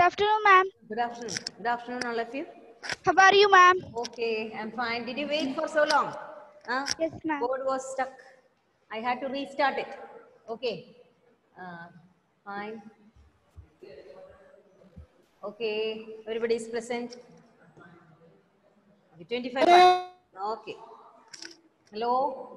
afternoon, ma'am. Good afternoon. Good afternoon, all of you. How are you, ma'am? Okay, I'm fine. Did you wait for so long? Huh? Yes, ma'am. Board was stuck. I had to restart it. Okay. Fine. Okay. Everybody is present. Okay, 25 participants. Okay. Hello.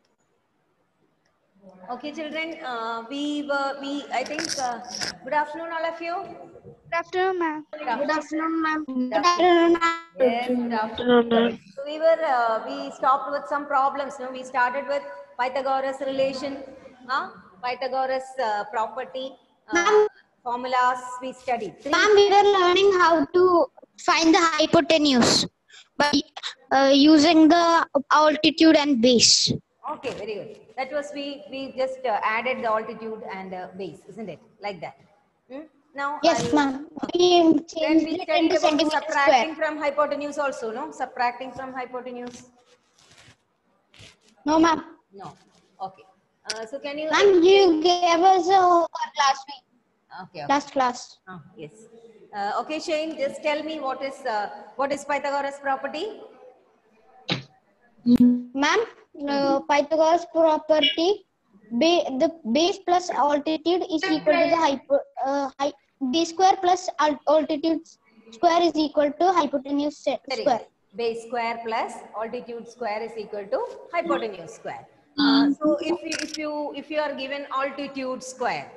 Okay, children. I think. Good afternoon, all of you. Good afternoon, ma'am. Good afternoon, ma'am. Good Good afternoon. afternoon, ma'am. Yes, good afternoon. So we stopped with some problems. No, we started with Pythagoras relation, Pythagoras property, Ma'am, formulas. We studied. ma'am, we were learning how to find the hypotenuse by using the altitude and base. Okay, very good. That was we just added the altitude and base, isn't it? Like that. Now Yes, ma'am. We then changed we it studied into about centimeter subtracting square. from hypotenuse also. No, subtracting from hypotenuse. No, ma'am. No. Okay. So can you? Ma'am, you gave us a homework last week. Okay. Okay. Last class. Yes. Okay, Shane, just tell me what is Pythagoras property? Ma'am, Pythagoras property, the base plus altitude is equal to the base square plus altitude square is equal to hypotenuse Very square. good. Base square plus altitude square is equal to hypotenuse square. So if you are given altitude square,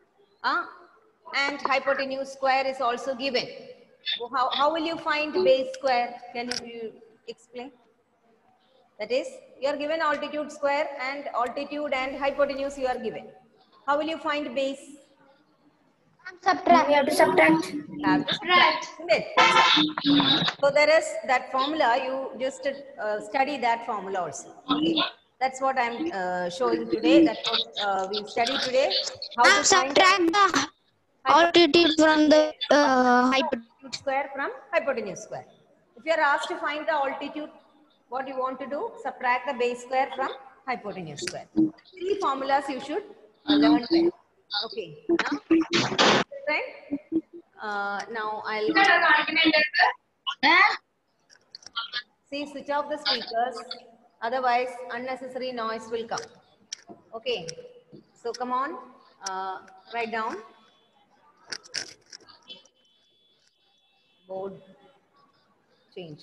and hypotenuse square is also given, so how will you find base square? Can you explain? That is, you are given altitude square and altitude and hypotenuse you are given. How will you find base? Subtract. We have to subtract. You have to subtract, isn't it? That's all. So there is that formula, you just study that formula also. Okay. That's what I'm showing today. That's what we study today. How to find Subtract the altitude from the altitude square from hypotenuse square. If you are asked to find the altitude, what you want to do? Subtract the base square from hypotenuse square. Three formulas you should learn well. Okay. Now I'll see, switch off the speakers, otherwise unnecessary noise will come. Okay. So come on, write down. Board change.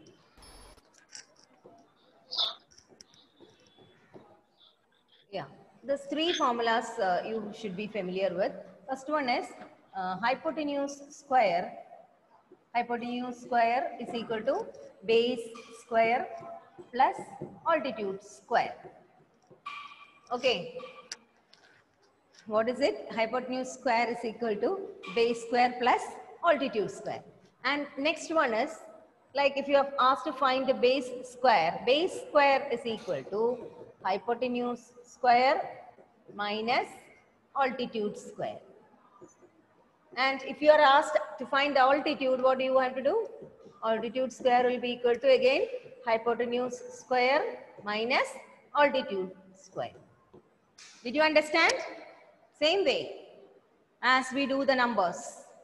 Yeah, there's three formulas you should be familiar with. First one is hypotenuse square. Hypotenuse square is equal to base square plus altitude square. Okay. What is it? Hypotenuse square is equal to base square plus altitude square. And next one is, like if you have asked to find the base square is equal to hypotenuse square minus altitude square. And if you are asked to find the altitude, what do you have to do? Altitude square will be equal to again hypotenuse square minus altitude square. Did you understand? Same way as we do the numbers.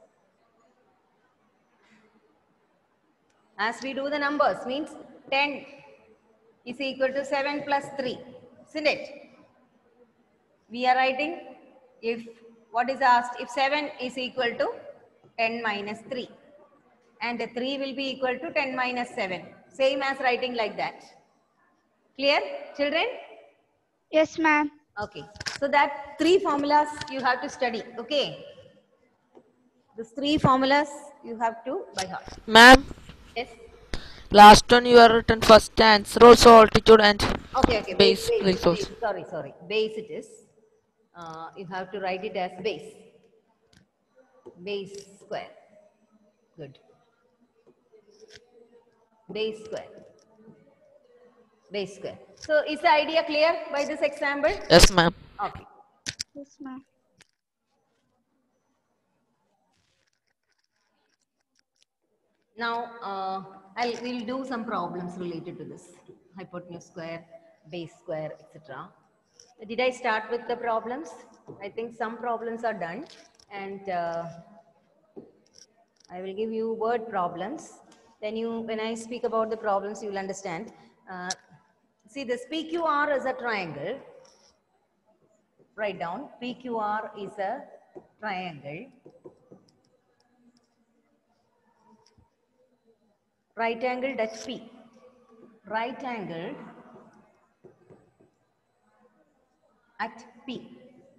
As we do the numbers means 10 is equal to 7 plus 3, isn't it? We are writing if what is asked, if 7 is equal to 10 minus 3 and 3 will be equal to 10 minus 7. Same as writing like that. Clear, children? Yes, ma'am. Okay. So that three formulas you have to study. Okay. These three formulas you have to by heart. Ma'am, Yes. last one you have written first answer also altitude and Okay. base. Base. Sorry. Base it is. You have to write it as base. Base square. Good. Base square. Base square. So is the idea clear by this example? Yes, ma'am. Okay. Yes, ma'am. Now we'll do some problems related to this hypotenuse square, base square, etc. Did I start with the problems? I think some problems are done, and I will give you word problems. Then when I speak about the problems, you will understand. See, this PQR is a triangle. Write down, PQR is a triangle. Right angled at P. Right angled at P.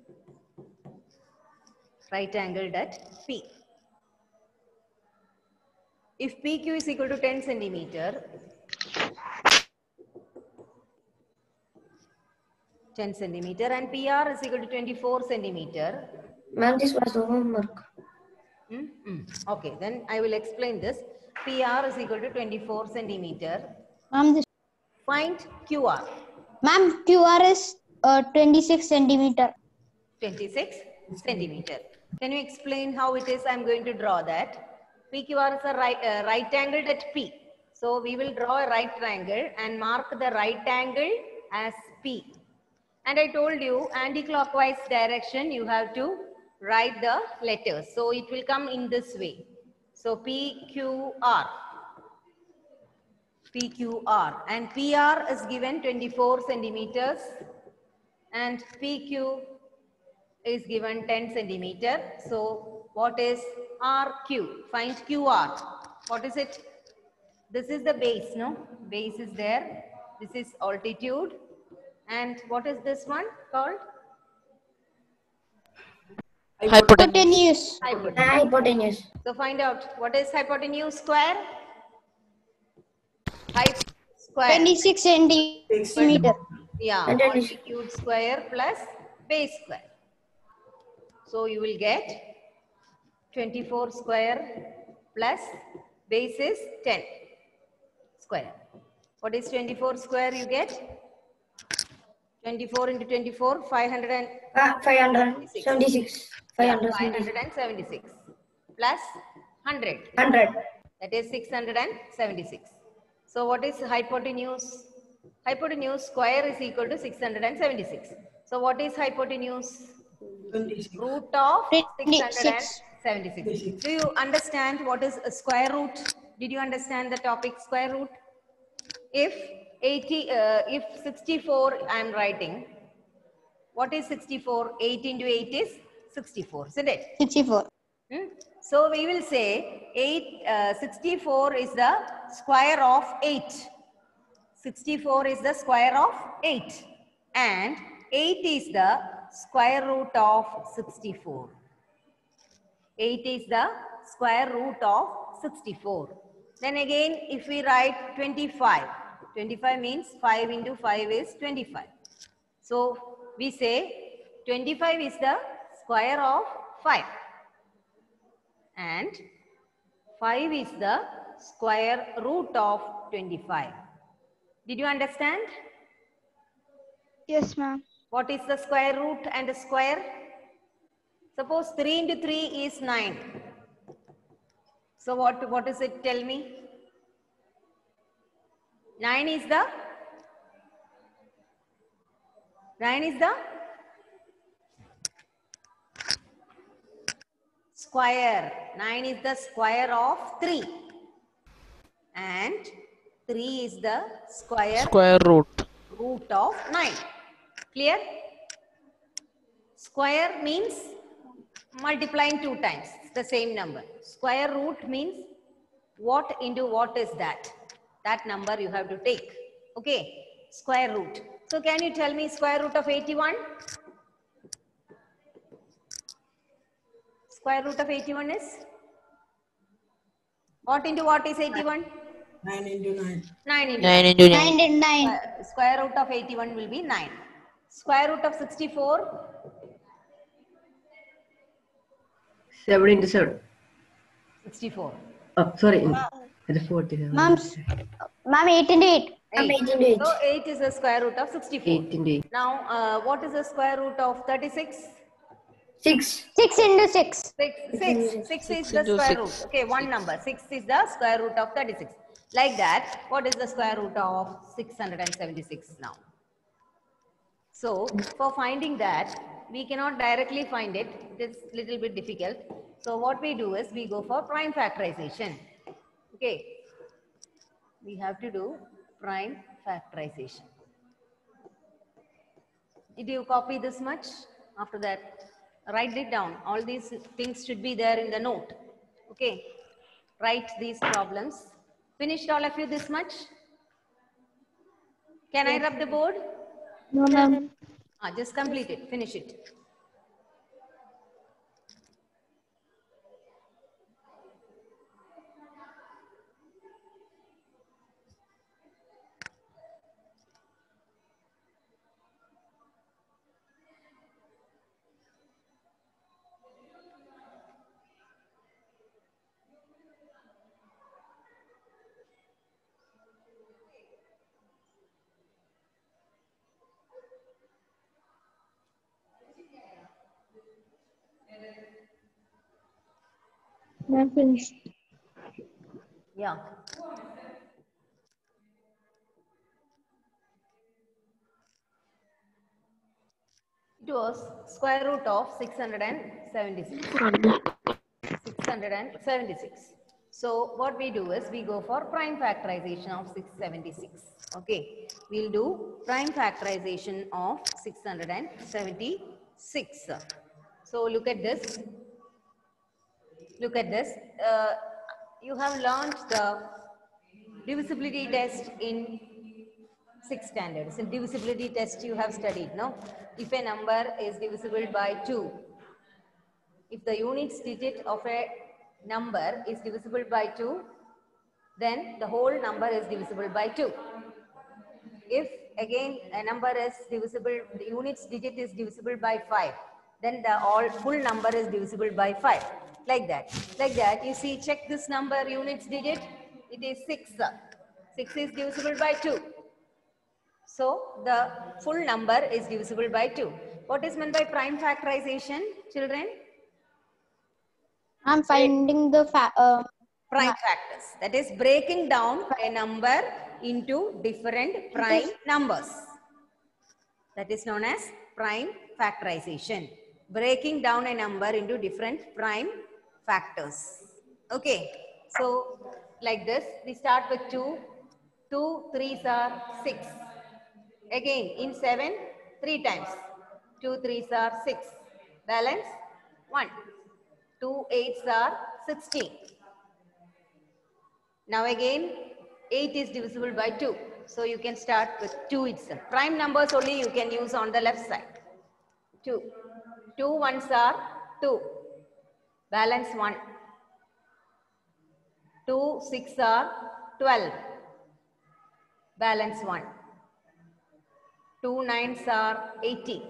Right angled at P. If PQ is equal to 10 centimeter, 10 centimeter and PR is equal to 24 centimeter. Ma'am, this was the homework. Okay, then I will explain this. PR is equal to 24 centimeter. Ma'am, Find QR. ma'am, QR is 26 centimeter. 26 centimeter. Can you explain how it is? I'm going to draw that. PQR is a right angle at P. So we will draw a right triangle and mark the right angle as P. And I told you anti-clockwise direction you have to write the letters. So it will come in this way. So PQR. PQR and PR is given 24 centimeters and PQ is given 10 centimeter. So what is RQ? Find QR. What is it? This is the base, no? Base is there. This is altitude. And what is this one called? Hypotenuse. Hypotenuse. So find out what is hypotenuse square? Height square. 26 centimeter. Yeah, altitude square plus base square. So you will get 24 square plus base is 10 square. What is 24 square you get? 24 into 24, 576. 576 plus 100. 100. That is 676. So what is hypotenuse? Hypotenuse square is equal to 676. So what is hypotenuse? Root of 676. Do you understand what is a square root? Did you understand the topic square root? If 64 I am writing, what is 64? 8 into 8 is 64, isn't it? 64. So we will say 64 is the square of 8. 64 is the square of 8 and 8 is the square root of 64. 8 is the square root of 64. Then again if we write 25, 25 means 5 into 5 is 25. So we say 25 is the square of 5 and 5 is the square root of 25. Did you understand? Yes, ma'am. What is the square root and a square? Suppose 3 into 3 is 9. So what does it tell me? 9 is the square. 9 is the square of 3 and 3 is the Square root. root of 9. Clear? Square means multiplying 2 times. It's the same number. Square root means what into what is that? That number you have to take. Okay? Square root. So can you tell me square root of 81? Square root of 81 is? What into what is 81? 9 into 9. 9 into 9 into 9. 9 and 9. Square root of 81 will be 9. Square root of 64? 7 into 7. 64. Oh, sorry. It's 47. Ma'am, 8 into 8. 8. 8 into 8. So 8 is the square root of 64. 8 into 8. Now, what is the square root of 36? 6. 6 into 6. 6 is the into square 6. root. Okay, one number. 6 is the square root of 36. Like that, what is the square root of 676 now? So, for finding that, we cannot directly find it. It is little bit difficult. So what we do is we go for prime factorization. Okay. We have to do prime factorization. Did you copy this much? After that, write it down. All these things should be there in the note. Okay. Write these problems. Finished all of you this much? Can I rub the board? No, ma'am. Just complete it. Finish it. Ma'am, finished. Yeah. It was square root of 676. 676. So what we do is we go for prime factorization of 676. Okay. We'll do prime factorization of 676. So look at this. Look at this. You have learned the divisibility test in 6th standard. So divisibility test you have studied, no? If a number is divisible by 2, if the units digit of a number is divisible by 2, then the whole number is divisible by 2. If again a number is divisible, the units digit is divisible by 5, then the full number is divisible by 5. Like that. Like that, you see, check this number, units digit, it is 6. 6 is divisible by 2. So the full number is divisible by 2. What is meant by prime factorization, children? I'm finding the Prime factors. That is breaking down a number into different prime numbers. That is known as prime factorization. Breaking down a number into different prime factors. Okay. So like this, we start with 2. 2 3s are 6. Again, in 7, 3 times. 2 3s are 6. Balance 1. 2 8s are 16. Now again, 8 is divisible by 2. So you can start with 2 itself. Prime numbers only you can use on the left side. 2. 2 1s are 2. Balance 1. 2 6 are 12. Balance 1. 2 9s are 18.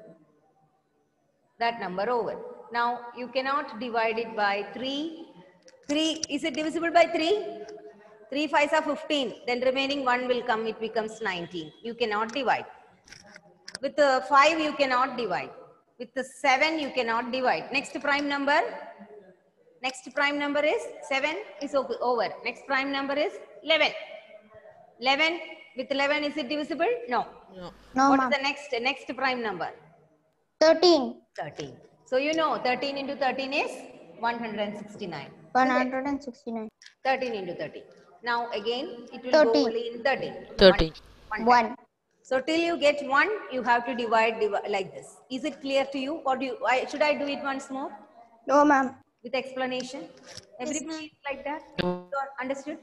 That number over. Now you cannot divide it by 3. 3, is it divisible by 3? 3 5s are 15. Then remaining 1 will come, it becomes 19. You cannot divide. With the 5 you cannot divide. With the 7 you cannot divide. Next prime number. Next prime number is 7 is over. Next prime number is 11. 11, with 11 is it divisible? No. No, What ma'am. is the next prime number? 13. 13. So you know 13 into 13 is 169. 169. 13 into 13. Now again it will 30. go only in 13. 13. 1. So till you get 1, you have to divide like this. Is it clear to you? Or should I do it once more No, ma'am. with explanation? Everybody is like that? Understood?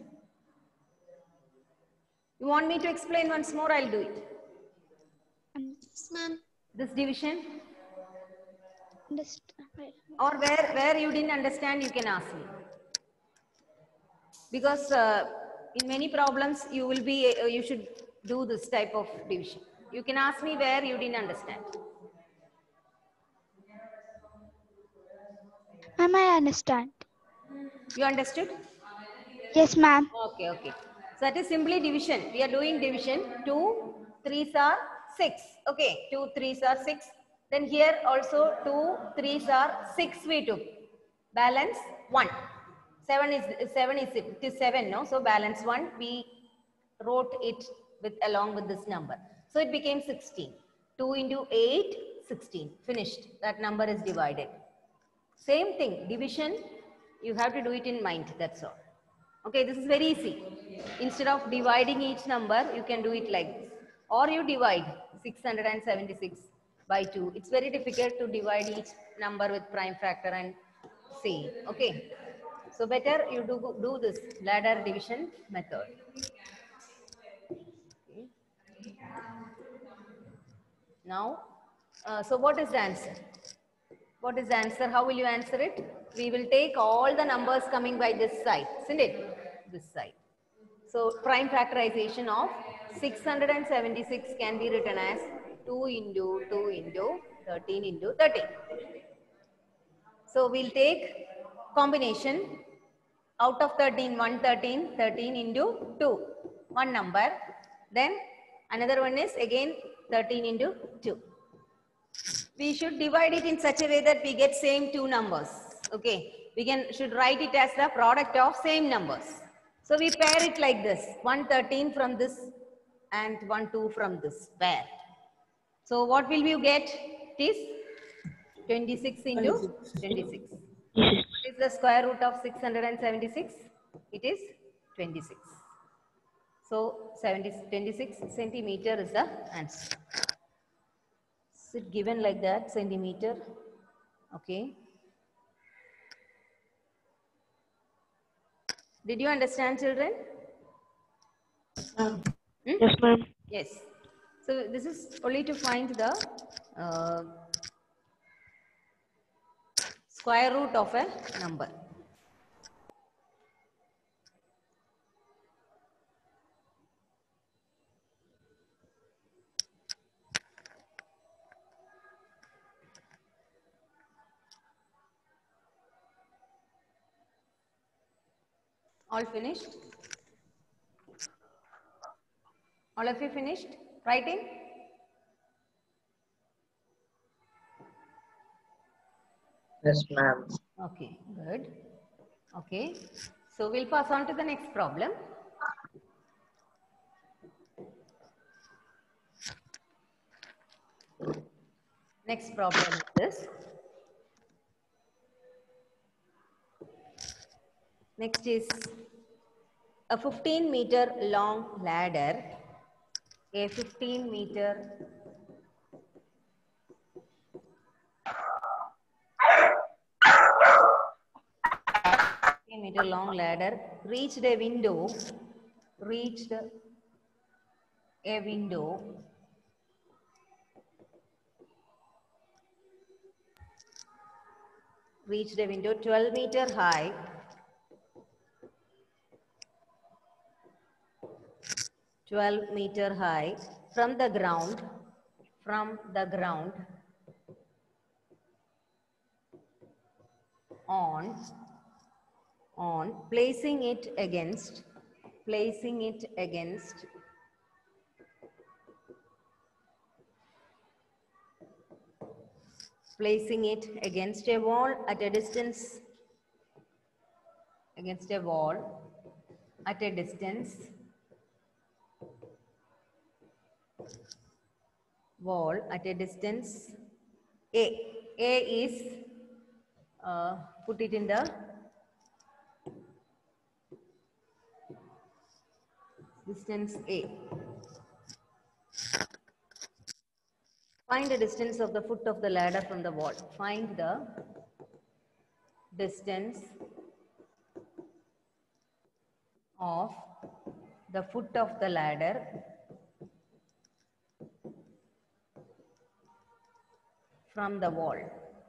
You want me to explain once more? I'll do it. Yes, ma'am. This division, Understand. or where you didn't understand, you can ask me. Because in many problems you will be you should do this type of division. You can ask me where you didn't understand. Ma'am, I understand. You understood? Yes, ma'am. Okay, okay. So that is simply division. We are doing division. 2 3s are 6. Okay, 2 3s are 6. Then here also 2 3s are 6 we took. Balance 1. 7 is it is 7, no? So balance 1 we wrote it along with this number. So it became 16. 2 into 8, 16. Finished. That number is divided. Same thing, division, you have to do it in mind, that's all. Okay, this is very easy. Instead of dividing each number, you can do it like this. Or you divide 676 by 2. It's very difficult to divide each number with prime factor and see. Okay, so better you do this ladder division method. Okay. Now, so what is the answer? What is the answer? How will you answer it? We will take all the numbers coming by this side, isn't it? This side. So, prime factorization of 676 can be written as 2 into 2 into 13 into 13. So, we'll take combination out of 13, 113, 13 into 2, one number. Then another one is again 13 into 2. We should divide it in such a way that we get same two numbers. Okay, we should write it as the product of same numbers. So we pair it like this, 113 from this and 12 from this pair. So what will you get? It is 26 into 26. What is the square root of 676? It is 26. So 26 centimeter is the answer. Is it given like that, centimeter? Okay. Did you understand, children? Yes, ma'am. Yes. So this is only to find the square root of a number. All finished? All of you finished writing? Yes, ma'am. Okay, good. Okay, so we'll pass on to the next problem. Next problem is this. Next is a 15-meter long ladder. A 15-meter long ladder reached a window, reached a window 12 meter high, 12 meter high from the ground, on placing it against a wall at a distance, A. A is, put it in the distance A. Find the distance of the foot of the ladder from the wall. Find the distance of the foot of the ladder from the wall.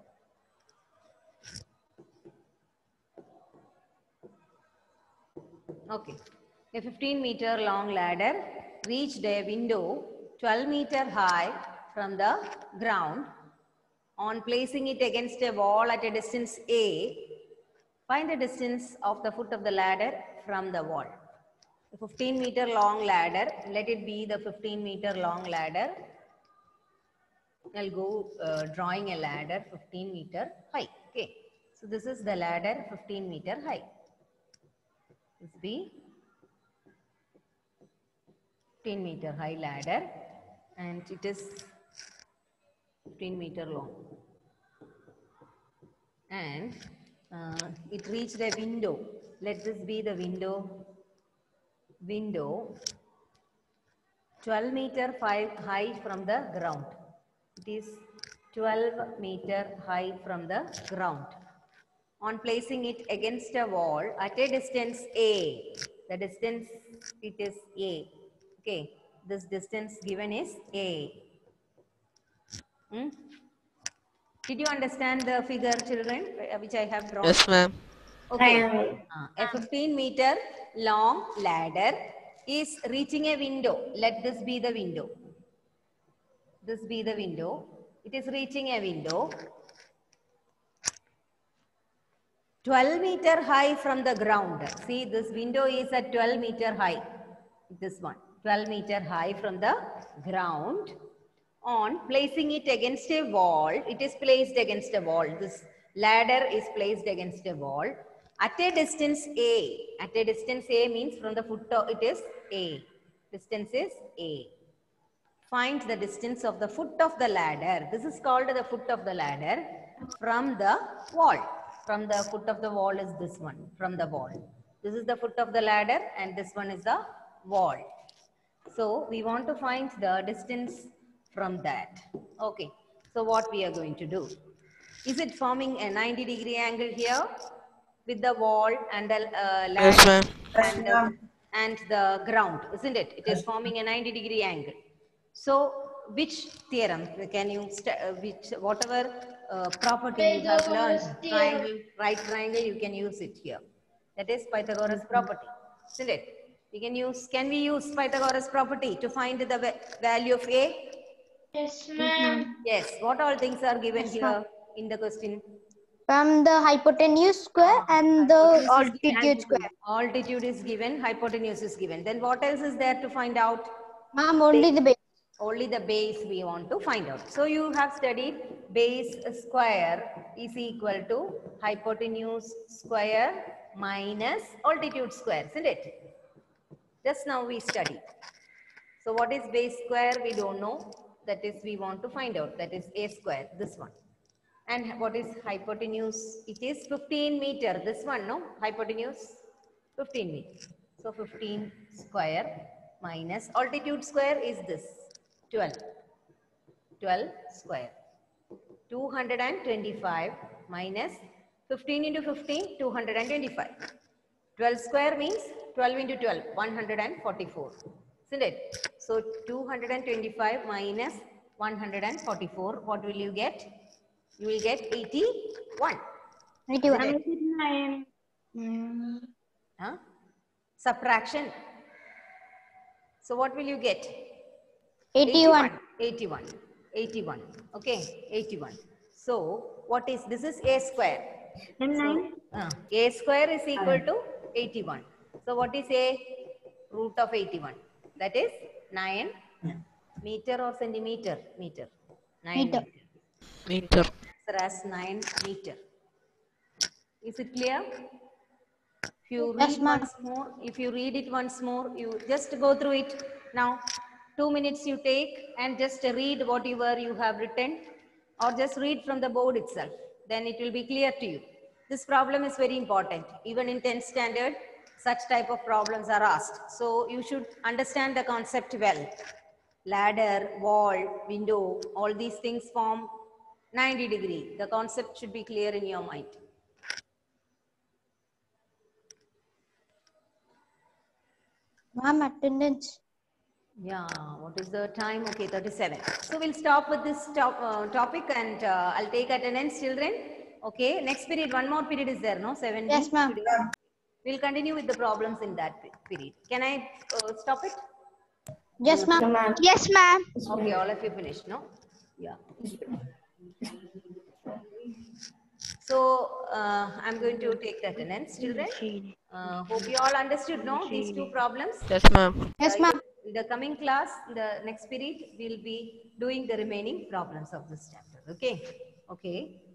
Okay. A 15-meter long ladder reached a window 12 meter high from the ground. On placing it against a wall at a distance A, find the distance of the foot of the ladder from the wall. The 15-meter long ladder, let it be the 15-meter long ladder. I'll go drawing a ladder 15 meter high. Okay. So this is the ladder 15 meter high. This be 15 meter high ladder and it is 15 meter long. and it reached a window. Let this be the window. Window 12 meter high from the ground. It is 12 meter high from the ground. On placing it against a wall at a distance A, the distance it is A. Okay, this distance given is A. Did you understand the figure, children, which I have drawn? Yes, ma'am. Okay. A 15-meter long ladder is reaching a window. Let this be the window. This be the window. It is reaching a window 12 meter high from the ground. See, this window is at 12 meter high. This one, 12 meter high from the ground. On placing it against a wall, it is placed against a wall. This ladder is placed against a wall at a distance A. At a distance A means from the foot of it is A. Distance is A. Find the distance of the foot of the ladder. This is called the foot of the ladder from the wall. From the foot of the wall is this one, from the wall. This is the foot of the ladder and this one is the wall. So we want to find the distance from that. Okay, so what we are going to do? Is it forming a 90-degree angle here with the wall and the Yes, ladder ma'am. and the ground, isn't it? It is forming a 90-degree angle. So which theorem can you, whatever property you have learned, triangle, right triangle, you can use it here. That is Pythagoras property, isn't it? Can we use Pythagoras property to find the value of A? Yes, ma'am. Yes. What all things are given here in the question? From the hypotenuse square and the altitude square. Altitude is given, hypotenuse is given. Then what else is there to find out? Ma'am, only the base. Only the base we want to find out. So you have studied base square is equal to hypotenuse square minus altitude square, isn't it? Just now we studied. So what is base square? We don't know. That is we want to find out. That is A square, this one. And what is hypotenuse? It is 15 meter. This one, no? Hypotenuse, 15 meter. So 15 square minus altitude square is this, 12. 12 square. 225 minus 15 into 15, 225. 12 square means 12 into 12, 144. Isn't it? So 225 minus 144, what will you get? You will get 81. 81. Huh? Subtraction. So what will you get? 81. 81. 81. Okay, 81. So what is, this is A square. So, A square is equal to 81. So what is A? Root of 81. That is 9 meter or centimeter? Meter. 9 meter. Meter. So as 9 meter. Is it clear? If you read once more, if you read it once more, you just go through it. Now, 2 minutes you take and just read whatever you have written or just read from the board itself. Then it will be clear to you. This problem is very important. Even in 10th standard, such type of problems are asked. So you should understand the concept well. Ladder, wall, window, all these things form 90 degree. The concept should be clear in your mind. Ma'am, attendance. Yeah, what is the time? Okay, 37. So we'll stop with this topic and I'll take attendance, children. Okay, next period, one more period is there, no? 7. Yes, ma'am. We'll continue with the problems in that period. Can I stop it? Yes, ma'am. Yes, ma'am. Okay, all of you finished, no? Yeah. So I'm going to take the attendance, children. Hope you all understood, no? These two problems. Yes, ma'am. Yes, ma'am. In the coming class, the next period, we'll be doing the remaining problems of this chapter. Okay. Okay.